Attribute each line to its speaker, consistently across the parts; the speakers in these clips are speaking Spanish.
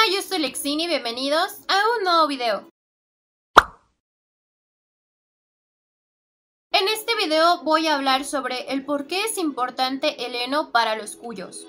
Speaker 1: yo soy Lexini, bienvenidos a un nuevo video. En este video voy a hablar sobre el por qué es importante el heno para los cuyos.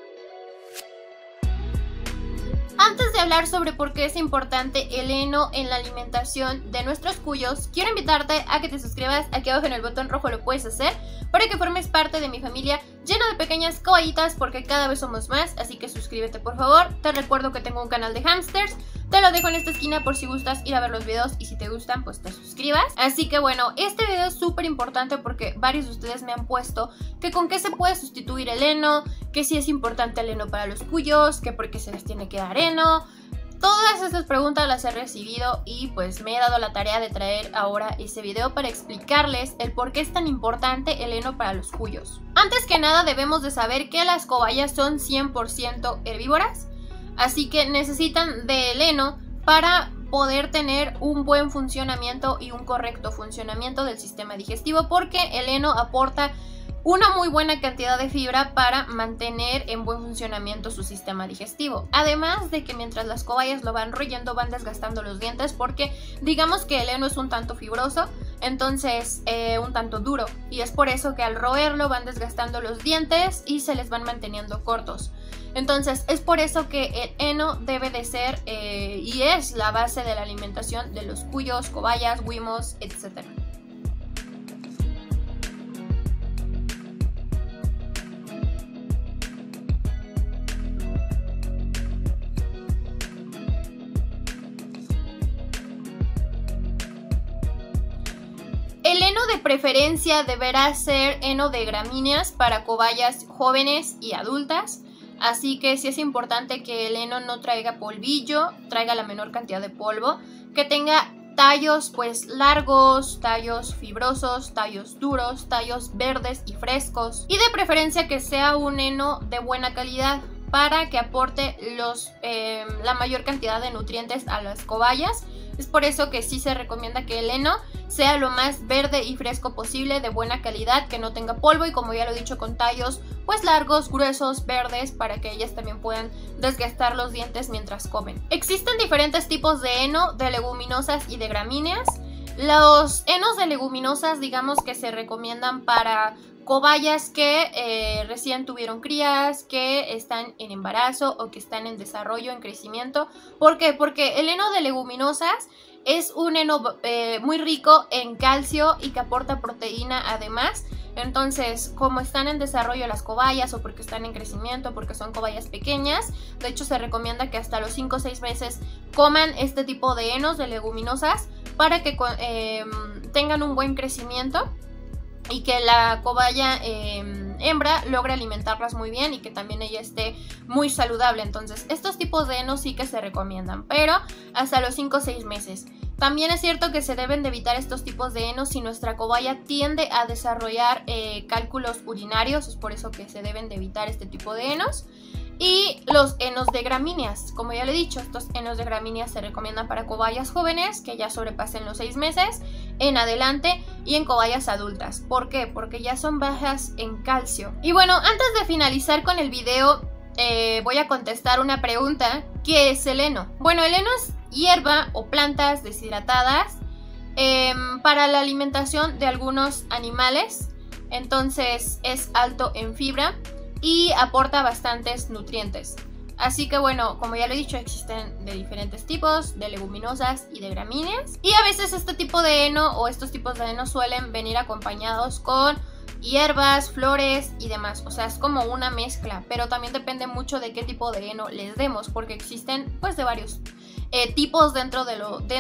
Speaker 1: Antes de hablar sobre por qué es importante el heno en la alimentación de nuestros cuyos, quiero invitarte a que te suscribas. Aquí abajo en el botón rojo lo puedes hacer para que formes parte de mi familia llena de pequeñas cobayitas, porque cada vez somos más, así que suscríbete por favor. Te recuerdo que tengo un canal de hamsters, te lo dejo en esta esquina por si gustas ir a ver los videos y si te gustan pues te suscribas. Así que bueno, este video es súper importante porque varios de ustedes me han puesto que con qué se puede sustituir el heno, que si es importante el heno para los cuyos, que por qué se les tiene que dar heno. Todas estas preguntas las he recibido y pues me he dado la tarea de traer ahora ese video para explicarles el por qué es tan importante el heno para los cuyos. Antes que nada debemos de saber que las cobayas son 100% herbívoras, así que necesitan del heno para poder tener un buen funcionamiento y un correcto funcionamiento del sistema digestivo, porque el heno aporta una muy buena cantidad de fibra para mantener en buen funcionamiento su sistema digestivo. Además de que mientras las cobayas lo van royendo van desgastando los dientes, porque digamos que el heno es un tanto fibroso, entonces un tanto duro, y es por eso que al roerlo van desgastando los dientes y se les van manteniendo cortos. Entonces es por eso que el heno debe de ser y es la base de la alimentación de los cuyos, cobayas, huimos, etc. El heno de preferencia deberá ser heno de gramíneas para cobayas jóvenes y adultas, así que sí es importante que el heno no traiga polvillo, traiga la menor cantidad de polvo, que tenga tallos pues largos, tallos fibrosos, tallos duros, tallos verdes y frescos, y de preferencia que sea un heno de buena calidad para que aporte la mayor cantidad de nutrientes a las cobayas. Es por eso que sí se recomienda que el heno sea lo más verde y fresco posible, de buena calidad, que no tenga polvo y, como ya lo he dicho, con tallos pues largos, gruesos, verdes, para que ellas también puedan desgastar los dientes mientras comen. Existen diferentes tipos de heno, de leguminosas y de gramíneas. Los henos de leguminosas digamos que se recomiendan para cobayas que recién tuvieron crías, que están en embarazo o que están en desarrollo, en crecimiento. ¿Por qué? Porque el heno de leguminosas es un heno muy rico en calcio y que aporta proteína además. Entonces, como están en desarrollo las cobayas o porque están en crecimiento, porque son cobayas pequeñas, de hecho se recomienda que hasta los 5 o 6 meses coman este tipo de henos de leguminosas para que tengan un buen crecimiento y que la cobaya hembra logre alimentarlas muy bien y que también ella esté muy saludable. Entonces estos tipos de henos sí que se recomiendan, pero hasta los 5 o 6 meses. También es cierto que se deben de evitar estos tipos de henos si nuestra cobaya tiende a desarrollar cálculos urinarios, es por eso que se deben de evitar este tipo de henos. Y los henos de gramíneas, como ya le he dicho, estos henos de gramíneas se recomiendan para cobayas jóvenes que ya sobrepasen los 6 meses en adelante y en cobayas adultas. ¿Por qué? Porque ya son bajas en calcio. Y bueno, antes de finalizar con el video, voy a contestar una pregunta. ¿Qué es el heno? Bueno, el heno es hierba o plantas deshidratadas para la alimentación de algunos animales. Entonces es alto en fibra y aporta bastantes nutrientes. Así que bueno, como ya lo he dicho, existen de diferentes tipos, de leguminosas y de gramíneas. Y a veces este tipo de heno o estos tipos de heno suelen venir acompañados con hierbas, flores y demás. O sea, es como una mezcla, pero también depende mucho de qué tipo de heno les demos, porque existen pues de varios tipos dentro de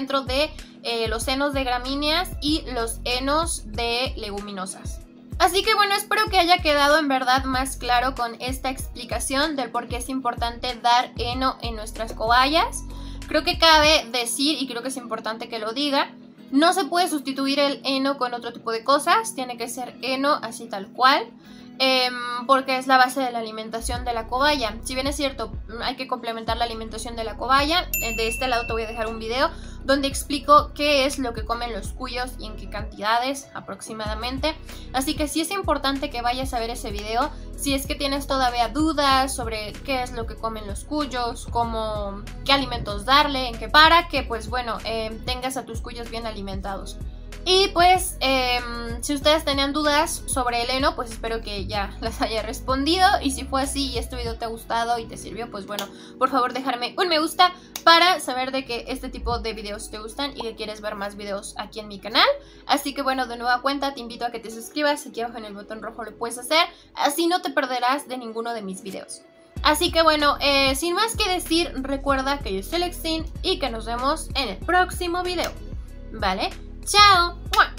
Speaker 1: los henos de gramíneas y los henos de leguminosas. Así que bueno, espero que haya quedado en verdad más claro con esta explicación del por qué es importante dar heno en nuestras cobayas. Creo que cabe decir, y creo que es importante que lo diga, no se puede sustituir el heno con otro tipo de cosas, tiene que ser heno así tal cual. Porque es la base de la alimentación de la cobaya. Si bien es cierto, hay que complementar la alimentación de la cobaya. De este lado te voy a dejar un video donde explico qué es lo que comen los cuyos y en qué cantidades aproximadamente. Así que sí es importante que vayas a ver ese video Si es que tienes todavía dudas sobre qué es lo que comen los cuyos, qué alimentos darle, para que pues bueno, tengas a tus cuyos bien alimentados. Y pues si ustedes tenían dudas sobre el heno, pues espero que ya las haya respondido. Y si fue así y este video te ha gustado y te sirvió, pues bueno, por favor dejarme un me gusta para saber de que este tipo de videos te gustan y que quieres ver más videos aquí en mi canal. Así que bueno, de nueva cuenta te invito a que te suscribas. Aquí abajo en el botón rojo lo puedes hacer, así no te perderás de ninguno de mis videos. Así que bueno, sin más que decir, recuerda que yo soy Lexin y que nos vemos en el próximo video, ¿vale? ¡Chao! ¡Mua!